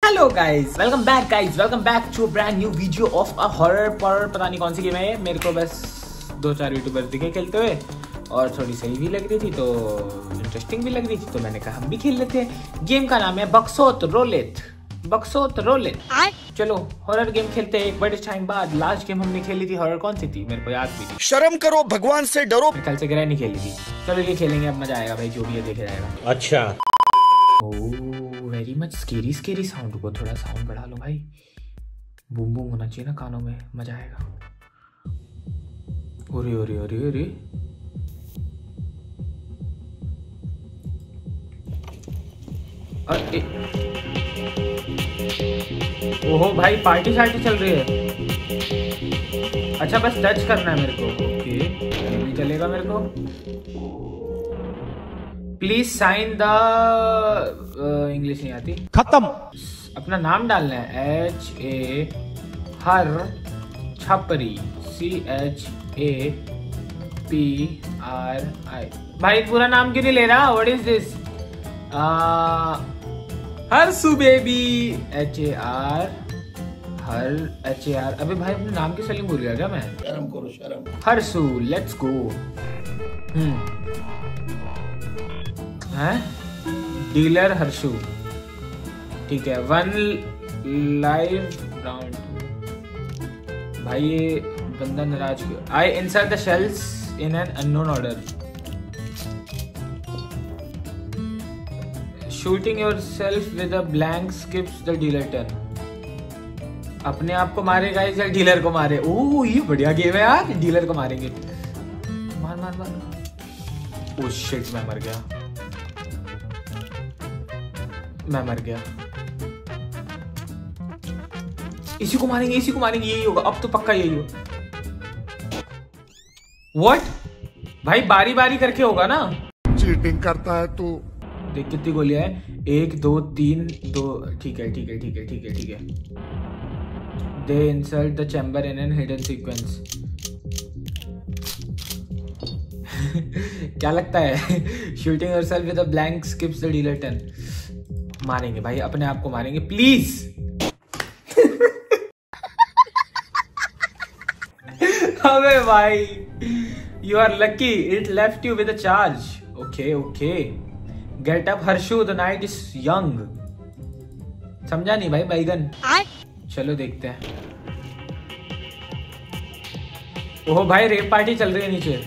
Hello guys, welcome back to brand new video of a horror पर पता नहीं कौन सी गेम है। मेरे को बस 2-4 यूट्यूबर दिखे खेलते हुए और थोड़ी सही भी लग रही थी तो इंटरेस्टिंग भी लग रही थी, तो मैंने कहा हम भी खेल लेते हैं। गेम का नाम है बक्सोत रोलेट। चलो हॉरर गेम खेलते हैं एक बड़े टाइम बाद। लास्ट गेम हमने खेली थी हॉरर, कौन सी थी मेरे को याद भी नहीं। शर्म करो, भगवान से डरो। कल से ग्रह नहीं खेली थी। चलो ये खेलेंगे, अब मजा आएगा भाई, जो भी है देखे जाएगा। अच्छा, वेरी मच स्केरी साउंड को थोड़ा साउंड बढ़ा लो भाई, बूम बूम होना चाहिए ना कानों में, मजा आएगा। ओरे ओरे ओरे ओरे, अरे ओहो भाई, पार्टी शार्टी चल रही है। अच्छा बस टच करना है मेरे को, ओके नहीं चलेगा मेरे को। प्लीज साइन द, इंग्लिश नहीं आती, खत्म। अपना नाम डालना है, HA हर छपरी CHAPRI। भाई पूरा नाम क्यों नहीं ले रहा? What is this? Harshu baby HAR HAR। अबे भाई अपने नाम की स्पेलिंग भूल गया क्या मैं? शर्म करो शर्म। Harshu, let's go. Dealer Harshu, ठीक है। 1 लाइव राउंड। भाई ये बंदा नाराज क्यों? I insert the shells in an unknown order. Shooting yourself with a blank skips the dealer turn. अपने आप को मारेगा या डीलर को मारे? ओह ये बढ़िया गेम है यार, डीलर को मारेंगे। मार मार मार। ओह शिट, मैं मर गया। इसी को मारेंगे, यही होगा अब तो, पक्का यही होगा। व्हाट भाई, बारी बारी करके होगा ना? चीटिंग करता है तू। देख कितनी गोलियां है, 1 2 3 2। ठीक है। They insert the chamber in an hidden sequence. क्या लगता है? Shooting yourself with a blank skips the dealer turn. मारेंगे भाई, अपने आप को मारेंगे प्लीज। अबे भाई, you are lucky, it left you with a charge. Okay get up Harshu, the night is young. समझा नहीं भाई बैगन। चलो देखते हैं। ओहो भाई, रेप पार्टी चल रही है नीचे।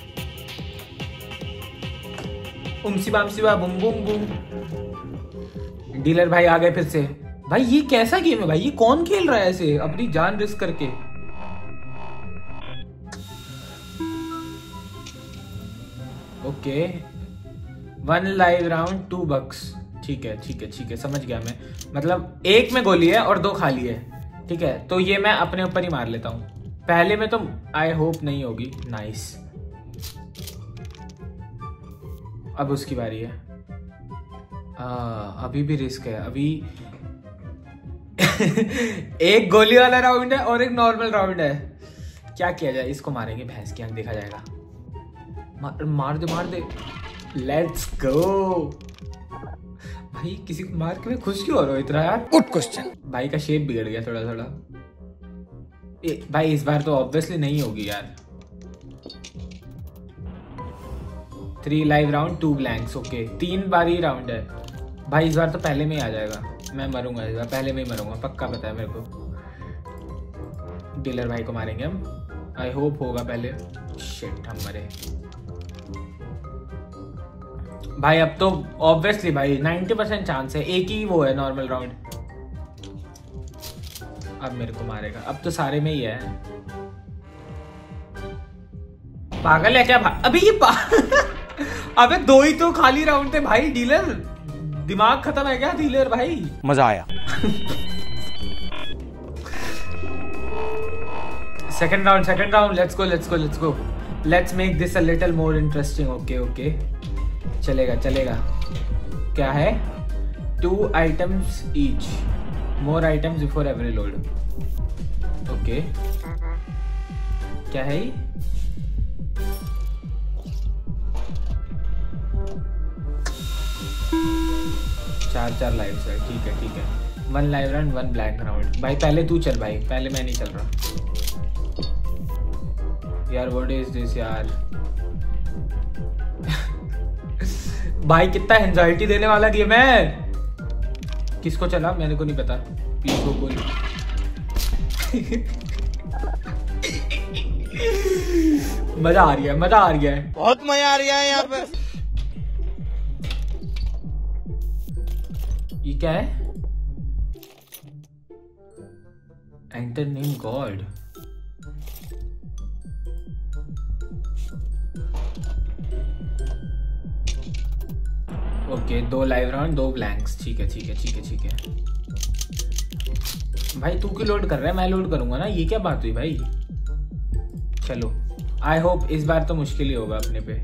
उमसी बामसी बा बुम बुम बुम। डीलर भाई आ गए फिर से। भाई ये कैसा गेम है भाई, ये कौन खेल रहा है ऐसे अपनी जान रिस्क करके? Okay 1 live round 2 bucks। ठीक है समझ गया मैं। मतलब एक में गोली है और 2 खाली है, ठीक है। तो ये मैं अपने ऊपर ही मार लेता हूँ। पहले में तो आई होप नहीं होगी। नाइस, अब उसकी बारी है। अभी भी रिस्क है। अभी एक गोली वाला राउंड है और एक नॉर्मल राउंड है। क्या किया जाए? इसको मारेंगे, भैंस की आंख देखा जाएगा। मार दे। लेट्स गो भाई। किसी को मार के मैं खुश क्यों हो रहा हूँ इतना यार? Good question. भाई का शेप बिगड़ गया थोड़ा। भाई इस बार तो ऑब्वियसली नहीं होगी यार। 3 लाइव राउंड 2 ब्लैंक्स। ओके 3 बारी राउंड है भाई। इस बार तो पहले में ही आ जाएगा। मैं मरूंगा इस बार, पहले में ही मरूंगा, पक्का पता है मेरे को। डीलर भाई को मारेंगे हम, आई होप होगा पहले। शिट, हम मरे भाई। अब तो ऑब्वियसली भाई 90% चांस है, एक ही वो है नॉर्मल राउंड। अब मेरे को मारेगा, अब तो सारे में ही है। पागल है क्या भाई? अभी ये अबे 2 ही तो खाली राउंड थे भाई। डीलर दिमाग खत्म है क्या डीलर भाई? मजा आया। Second round, let's go. Let's make this a little more interesting. Okay चलेगा। क्या है? 2 items each, more items before every load। Okay क्या है? 4 लाइव्स है, ठीक है। 1 लाइव राउंड 1 ब्लैंक राउंड। भाई पहले तू चल भाई, पहले मैं नहीं चल रहा यार। व्हाट इज दिस यार। भाई कितना एंजाइटी देने वाला गेम है। किसको चला मेरे को नहीं पता, प्लीज वो बोल। मजा आ रही है, मजा आ रही है, बहुत मजा आ रहा है यहाँ पे। ये क्या है? Enter name God. Okay 2 live round 2 blanks. ठीक है ठीक है ठीक है ठीक है। भाई तू क्यों लोड कर रहा है? मैं लोड करूंगा ना। ये क्या बात हुई भाई? चलो आई होप इस बार तो मुश्किल ही होगा अपने पे।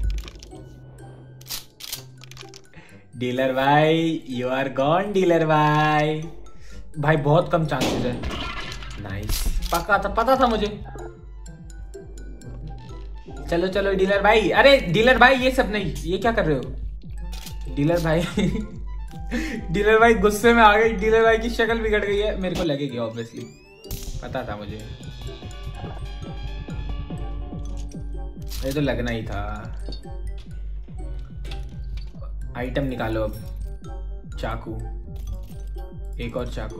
डीलर भाई यू आर गॉन डीलर भाई। भाई बहुत कम चांसेस है। नाइस, पता था मुझे। चलो चलो डीलर भाई। अरे डीलर भाई ये सब नहीं, ये क्या कर रहे हो डीलर भाई? डीलर भाई गुस्से में आ गई। डीलर भाई की शक्ल बिगड़ गई है। मेरे को लगेगी ऑब्वियसली, पता था मुझे, ये तो लगना ही था। आइटम निकालो अब। चाकू, एक और चाकू।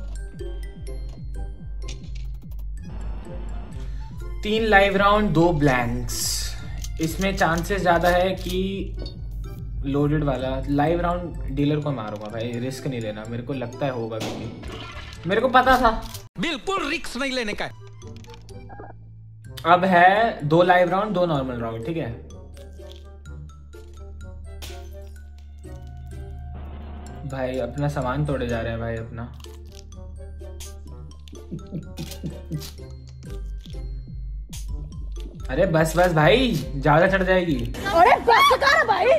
3 लाइव राउंड 2 ब्लैंक्स। इसमें चांसेस ज्यादा है कि लोडेड वाला लाइव राउंड डीलर को मारूंगा भाई। रिस्क नहीं लेना, मेरे को लगता है होगा, क्योंकि मेरे को पता था। बिल्कुल रिस्क नहीं लेने का। अब है 2 लाइव राउंड 2 नॉर्मल राउंड। ठीक है भाई, अपना सामान तोड़े जा रहे हैं भाई अपना। अरे बस बस भाई, ज्यादा चढ़ जाएगी। अरे बस कर भाई।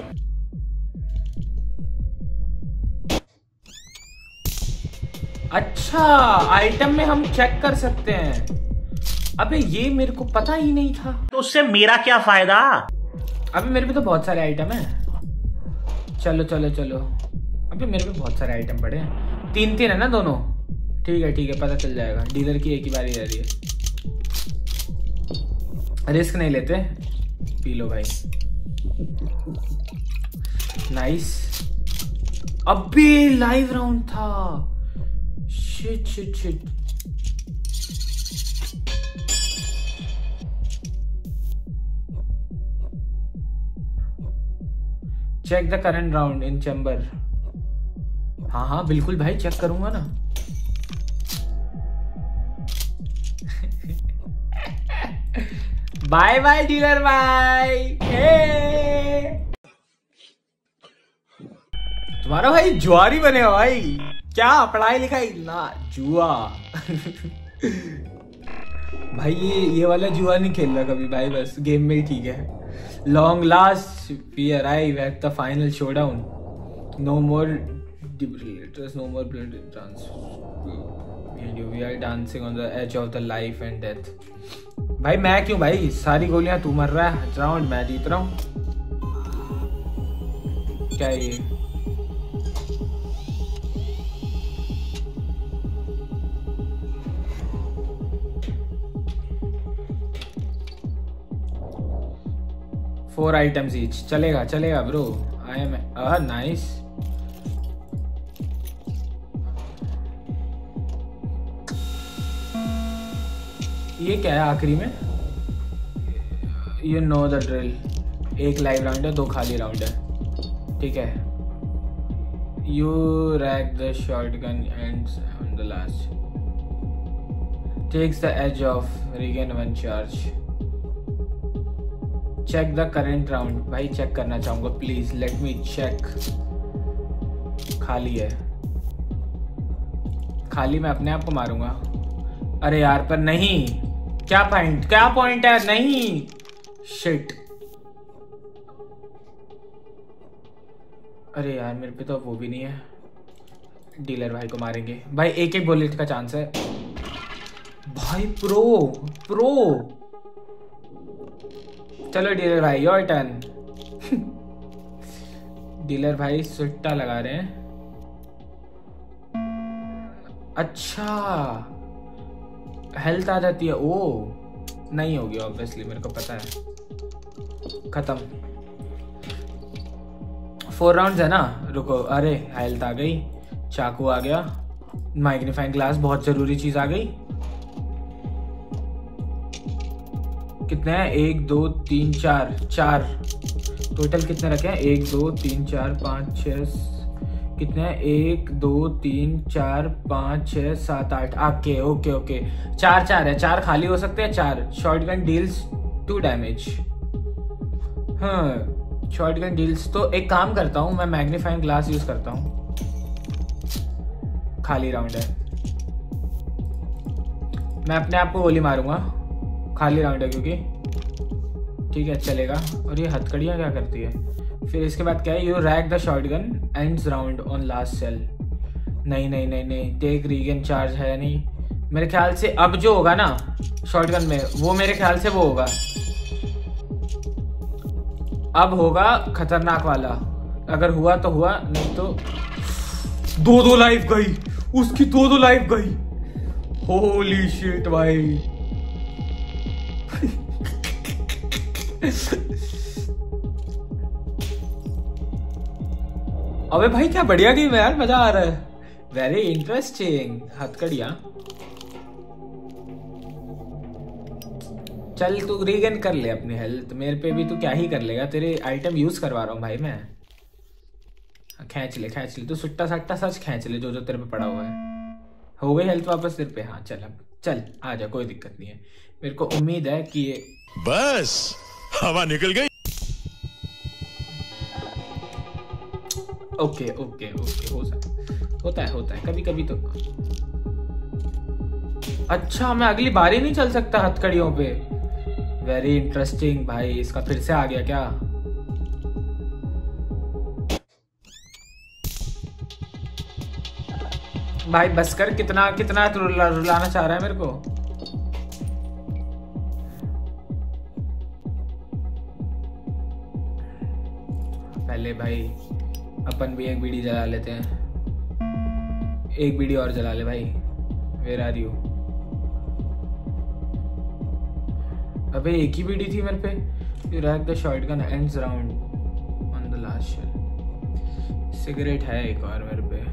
अच्छा आइटम में हम चेक कर सकते हैं। अबे ये मेरे को पता ही नहीं था। तो उससे मेरा क्या फायदा? अबे मेरे पे तो बहुत सारे आइटम हैं। चलो चलो चलो। अबे मेरे पे बहुत सारे आइटम पड़े हैं। 3-3 है ना दोनों। ठीक है पता चल जाएगा। डीलर की एक ही बारी रह रही है। रिस्क नहीं लेते। पी लो भाई। नाइस। अबे लाइव राउंड था। Shit shit shit. Check the current round in chamber. हाँ बिल्कुल भाई, चेक करूंगा ना। बाय बाय डीलर भाई। तुम्हारा भाई जुआरी बने हो भाई। क्या पढ़ाई लिखाई ना, जुआ। भाई ये वाला जुआ नहीं खेल रहा कभी भाई, बस गेम में ही ठीक है। Long last, we arrive at the final showdown. No more defibrillators, no more blood transfusion. We are dancing on the edge of the life and death. भाई मैं क्यों भाई? सारी गोलियां तू मर रहा है, राउंड मैं जीत रहा हूँ। क्या ये? Four items each. चलेगा चलेगा ब्रो। I am nice. ये क्या है आखिरी में? You know the drill. 1 live round है, 2 खाली राउंड है। ठीक है। You rack the shotgun ends on the last. Takes the edge off. Regain 1 charge. Check the current round. भाई चेक करना चाहूंगा प्लीज, लेट मी चेक। खाली है। खाली मैं अपने आप को मारूंगा। अरे यार पर नहीं। क्या पॉइंट है? नहीं शिट। अरे यार मेरे पे तो वो भी नहीं है। डीलर भाई को मारेंगे भाई। एक बुलेट का चांस है भाई। प्रो। चलो डीलर भाई योर टर्न। डीलर भाई सुट्टा लगा रहे हैं। अच्छा हेल्थ आ जाती है। ओ नहीं होगी ऑब्वियसली, मेरे को पता है। खत्म। 4 राउंड्स है ना। रुको, अरे हेल्थ आ गई, चाकू आ गया, मैग्नीफाइंग ग्लास बहुत जरूरी चीज आ गई। कितने हैं? 1 2 3 4 टोटल कितने रखे हैं? 1 2 3 4 5 6 कितने हैं? 1 2 3 4 5 6 7 8। ओके ओके ओके 4 है। 4 खाली हो सकते हैं। 4 शॉटगन डील्स 2 डैमेज। हाँ शॉटगन डील्स। तो एक काम करता हूँ, मैं मैग्नीफाइंग ग्लास यूज करता हूँ। खाली राउंड है, मैं अपने आप को गोली मारूंगा। खाली राउंड है क्योंकि, ठीक है चलेगा। और ये हथकड़ियाँ क्या करती है? फिर इसके बाद क्या है? You rack the shotgun ends round on last shell. नहीं नहीं नहीं नहीं, टेक रीगेन चार्ज है नहीं मेरे ख्याल से। अब जो होगा ना शॉटगन में, वो मेरे ख्याल से वो होगा, अब होगा खतरनाक वाला। अगर हुआ तो हुआ, नहीं तो 2 लाइफ गई उसकी। 2 लाइफ गई। होली शिट भाई। अबे भाई क्या बढ़िया गेम है यार, मजा आ रहा है। Very interesting. हथकड़ियां। चल तू रीगेन कर ले अपनी हेल्थ। मेरे पे भी तू क्या ही कर लेगा, तेरे आइटम यूज करवा रहा हूँ भाई मैं। खींच ले तू सुट्टा सट्टा सच खींच ले, जो तेरे पे पड़ा हुआ है। हो गई हेल्थ वापस तेरे पे? हाँ चल अब चल आ जा, कोई दिक्कत नहीं है। मेरे को उम्मीद है कि ये बस हवा निकल गई। ओके ओके ओके होता है कभी कभी तो। अच्छा मैं अगली बारी नहीं चल सकता हथकड़ियों पे। वेरी इंटरेस्टिंग भाई। इसका फिर से आ गया क्या? भाई बस कर, कितना कितना रुलाना चाह रहा है मेरे को। पहले भाई अपन भी एक बीड़ी जला लेते हैं। एक बीड़ी और जला ले भाई। Where are you? अबे एक ही बीड़ी थी मेरे पे। You rack the shotgun ends round on the last shell. Cigarette है एक और मेरे पे।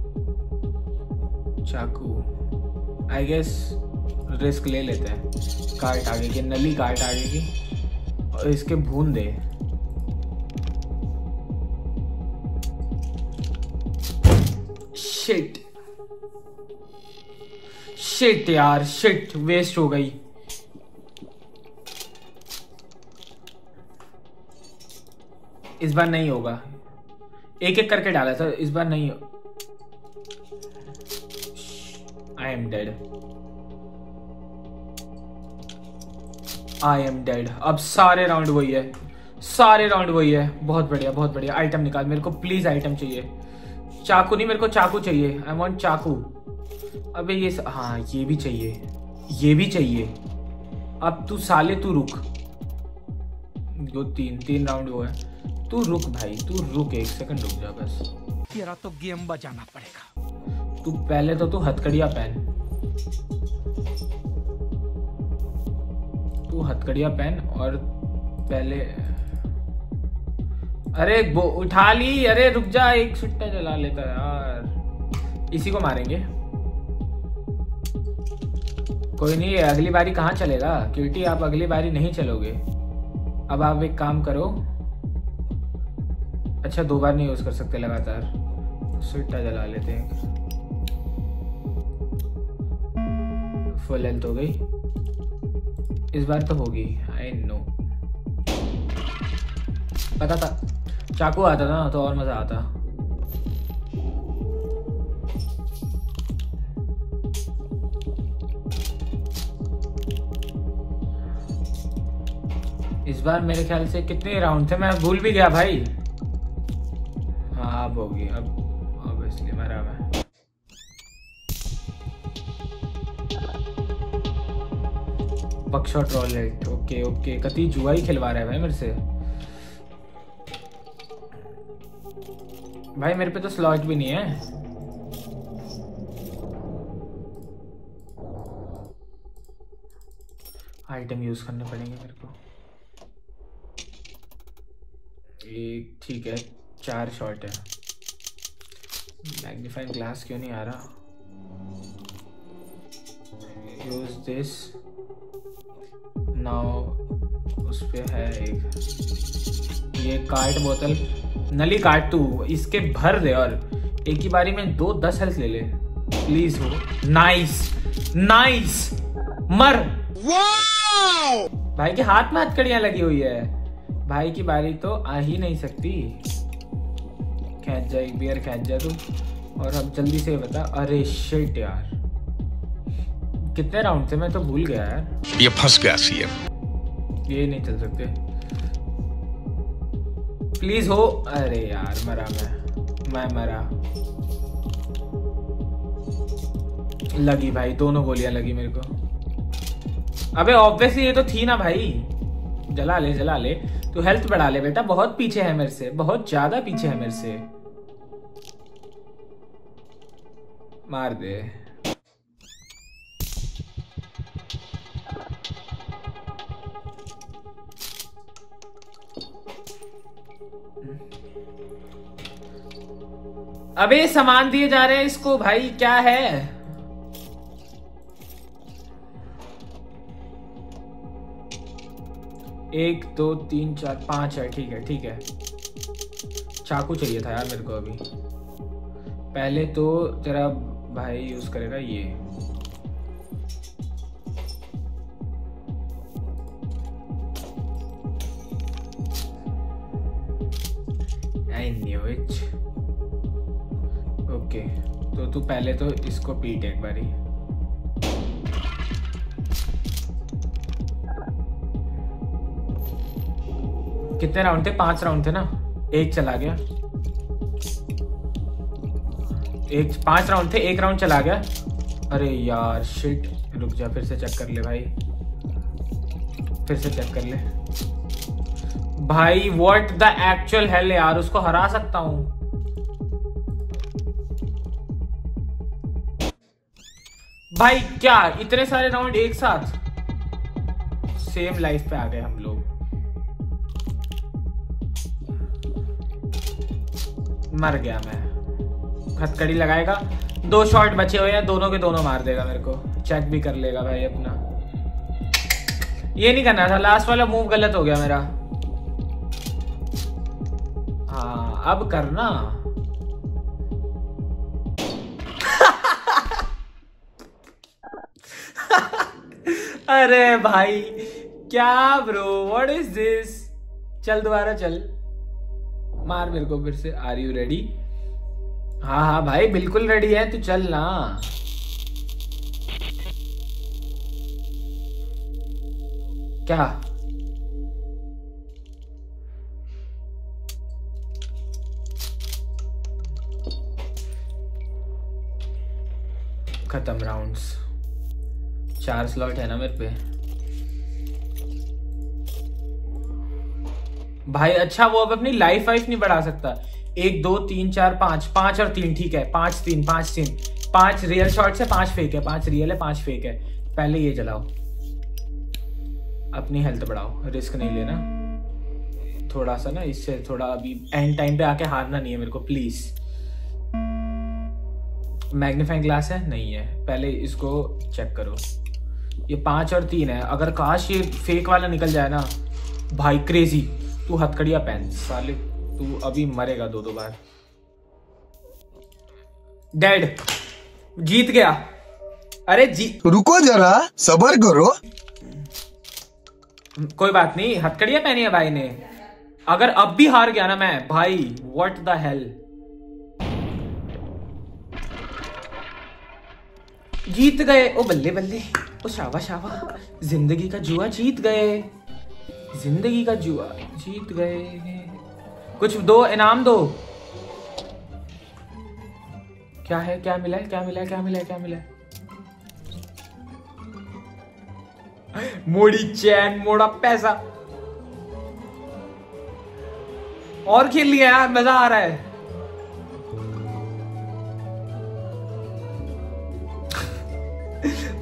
चाकू। आई गेस रिस्क ले लेते हैं। काट आगे की, नली काट आगे की और इसके भून दे। शिट यार, शिट वेस्ट हो गई। इस बार नहीं होगा। एक एक करके डाला था, इस बार नहीं। I am dead. अब सारे राउंड वही है, बहुत बढ़िया। आइटम निकाल मेरे को प्लीज, आइटम चाहिए। चाकू नहीं, मेरे को चाकू चाहिए। आई वांट चाकू। अबे ये हाँ ये भी चाहिए। अब तू साले तू रुक। 3 राउंड वो है। तू रुक भाई, तू रुक, 1 सेकंड रुक जा बस। तेरा तो गेम बजाना पड़ेगा। तू पहले तो तू हथकड़ियां पहन। और पहले अरे वो उठा ली। अरे रुक जा, एक सुट्टा जला लेता यार। इसी को मारेंगे। कोई नहीं, अगली बारी कहाँ चलेगा क्यूटी, आप अगली बारी नहीं चलोगे। अब आप एक काम करो। अच्छा 2 बार नहीं यूज कर सकते लगातार। सुट्टा जला लेते हैं। फुल हेल्थ हो गई। इस बार तो होगी, आई नो। पता था चाकू आता था ना तो और मजा आता। इस बार मेरे ख्याल से कितने राउंड थे, मैं भूल भी गया भाई। हाँ अब होगी, अब ऑब्वियसली मरा मैं। Buckshot Rowlatt. ओके कति जुआ ही खिलवा रहा है भाई मेरे से। भाई मेरे पे तो स्लॉट भी नहीं है। आइटम यूज करने पड़ेंगे मेरे को। एक ठीक है, 4 शॉट है। मैग्नीफाइंग ग्लास क्यों नहीं आ रहा? Use this now. उस पे है एक ये काट बोतल। नली काट तू, इसके भर दे और एक ही बारी में 2-10 हेल्थ ले ले प्लीज। हो नाइस नाइस, मर। भाई के हाथ में हथकड़ियां लगी हुई है। भाई की बारी तो आ ही नहीं सकती। खींच जा एक बियर, खींच जा तू। और अब जल्दी से बता। अरे शिट यार, कितने राउंड थे? मैं तो भूल गया यार। ये फंस गया सीएम। ये नहीं चल सकते प्लीज हो। अरे यार मरा मैं मरा। लगी भाई, दोनों गोलियां लगी मेरे को। अबे ऑब्वियसली ये तो थी ना भाई। जला ले तू, हेल्थ बढ़ा ले बेटा। बहुत पीछे है मेरे से, बहुत ज्यादा पीछे है मेरे से। मार दे। अबे सामान दिए जा रहे हैं इसको भाई, क्या है? एक 2 3 4 5 है। ठीक है। चाकू चाहिए था यार मेरे को अभी। पहले तो तेरा भाई यूज करेगा ये। I knew it. ओके, तो तू पहले तो इसको पीट एक बारी। कितने राउंड थे? 5 राउंड थे ना। एक चला गया। 5 राउंड थे, 1 राउंड चला गया। अरे यार शिट, रुक जा, फिर से चेक कर ले भाई, फिर से चेक कर ले भाई। व्हाट द एक्चुअल हेल यार, उसको हरा सकता हूं। भाई क्या इतने सारे राउंड एक साथ? सेम लाइफ पे आ गए हम लोग। मर गया मैं। हथकड़ी लगाएगा। 2 शॉट बचे हुए हैं, दोनों के दोनों मार देगा मेरे को। चेक भी कर लेगा भाई अपना। ये नहीं करना था, लास्ट वाला मूव गलत हो गया मेरा। हाँ अब करना। अरे भाई क्या ब्रो, व्हाट इज दिस? चल दोबारा चल, मार मेरे को फिर से। Are you ready? हाँ भाई बिल्कुल रेडी है, तू चल ना। क्या खत्म राउंड्स। 4 स्लॉट है ना मेरे पे भाई। अच्छा वो अब अपनी लाइफ नहीं बढ़ा सकता। 1 2 3 4 5 5 और 3 ठीक है। 5 3 5 3 5 रियल शॉट्स है, 5 फेक है। 5 रियल है, 5 फेक है। पहले ये जलाओ, अपनी हेल्थ बढ़ाओ, रिस्क नहीं लेना थोड़ा सा ना। इससे थोड़ा अभी एंड टाइम पे आके हारना नहीं है मेरे को प्लीज। मैग्नीफाइंग ग्लास है? नहीं है। पहले इसको चेक करो। ये 5 और 3 है। अगर काश ये फेक वाला निकल जाए ना भाई, क्रेजी। तू हथकड़िया पहन साले, तू अभी मरेगा 2 बार। डेड, जीत गया। अरे रुको जरा, सब्र करो। कोई बात नहीं, हथकड़िया पहनी है भाई ने। अगर अब भी हार गया ना मैं भाई, व्हाट द हेल। जीत गए। ओ बल्ले बल्ले, ओ शाबा शाबा। जिंदगी का जुआ जीत गए, जिंदगी का जुआ जीत गए। कुछ दो, इनाम दो। क्या है? क्या मिला है? क्या मिला है? क्या मिला है? क्या मिला है? मोड़ी चैन, मोड़ा पैसा। और खेल लिया यार, मजा आ रहा है।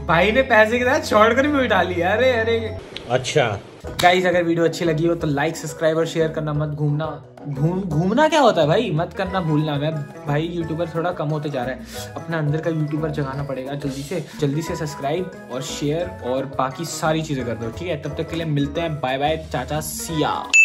भाई ने पैसे के साथ छोड़ कर भी डाली। अरे अरे अच्छा गाइस, अगर वीडियो अच्छी लगी हो तो लाइक, सब्सक्राइब और शेयर करना मत घूमना क्या होता है भाई, मत करना भूलना। मैं भाई यूट्यूबर थोड़ा कम होते जा रहा है, अपना अंदर का यूट्यूबर जगाना पड़ेगा। जल्दी से सब्सक्राइब और शेयर और बाकी सारी चीजें कर दो, ठीक है। तब तक के लिए मिलते हैं, बाय बाय, चाचा सिया।